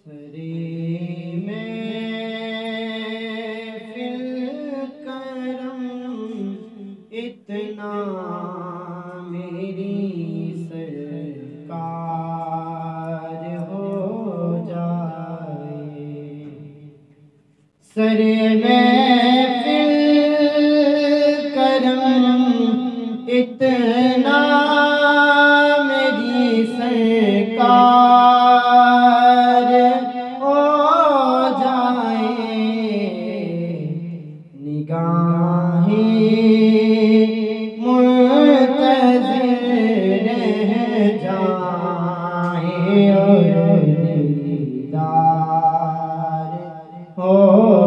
سری میں فی الکرم اتنا میری سرکار ہو جائے، سر میں فی الکرم اتنا میری سرکار ہو جائے، نگاہیں منتظر رہ جائیں اور دیدار ہو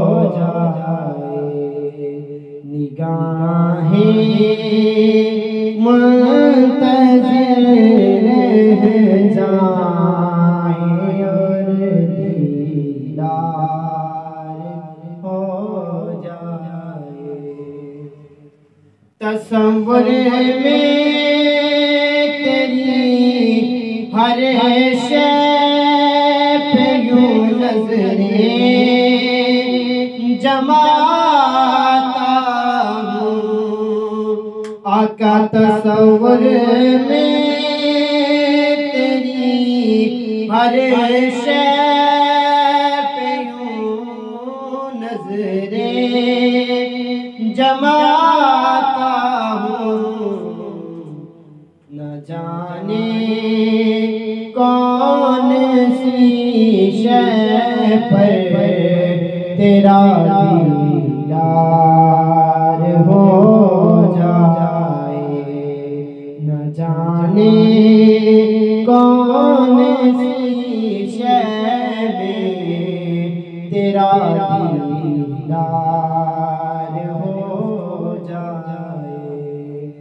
جائے، نگاہیں منتظر رہ جائیں اور دیدار ہو جائے، تصور میں تیری ہر شے پہ یوں نظریں جماتا ہوں، آقا تصور میں تیری ہر شے پہ یوں نظریں جماتا ہوں، نہ جانے کون سی شے پر تیرا دیدار ہو جائے، نہ جانے کون سی شے میں تیرا دیدار ہو جائے،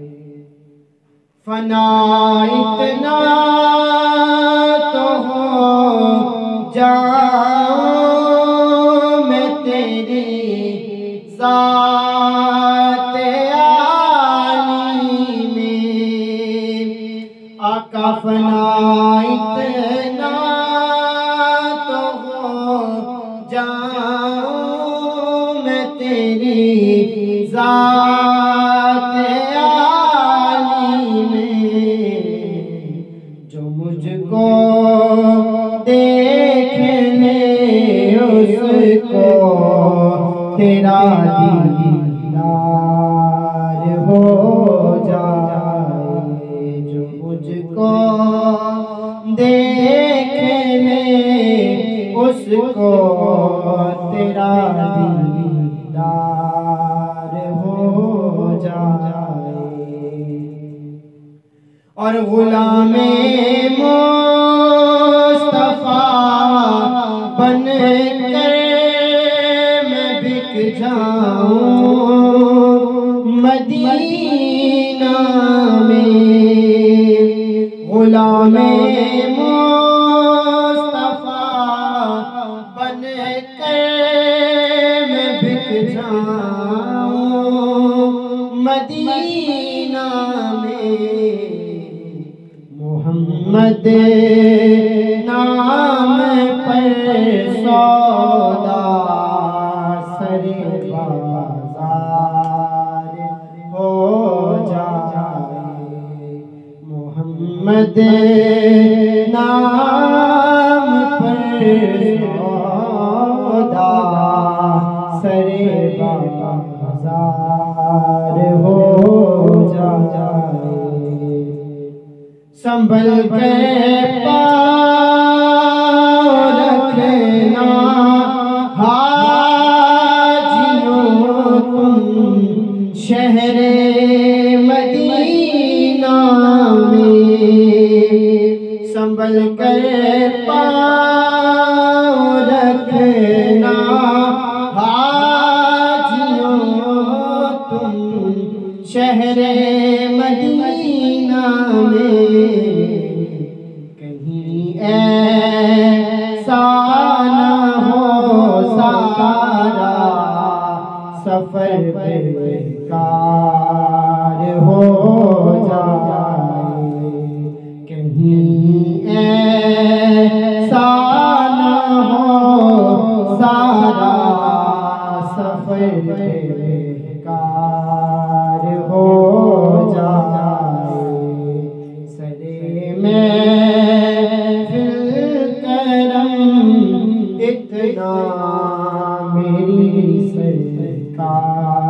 فنا اتنا تو ہو جاؤں میں تیری ذات عالی میں، آقا فنا اتنا تو ہو جاؤں میں تیری ذات عالی میں، جو مجھ کو دیکھ لے اس کو تیرا دیدار ہو جائے، جو مجھ کو دیکھ لے اس کو تیرا دیدار ہو جائے، اور غلام مصطفیٰ بن کر میں بک جاؤں مدینہ میں، غلام مصطفیٰ بن کر میں بک جاؤں مدینہ میں، محمد نام پر سودا سر بازار ہو جائے، محمد نام پر سودا سر بازار ہو جائے، سنبھل کے پاؤں رکھنا حاجیوں تم شہر مدینہ میں، سنبھل کر پاؤں رکھنا حاجیوں تم شہر مدینہ میں، کہیں ایسا نہ ہو سارا سفر بیکار ہو جائے، کہیں ایسا بیکار ہو جائے سرے میں اتنا میری سرکار